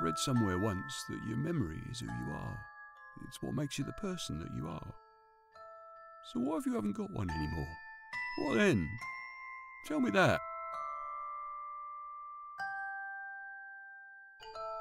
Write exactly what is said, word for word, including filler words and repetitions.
read somewhere once that your memory is who you are. It's what makes you the person that you are. So what if you haven't got one anymore? What then? Tell me that.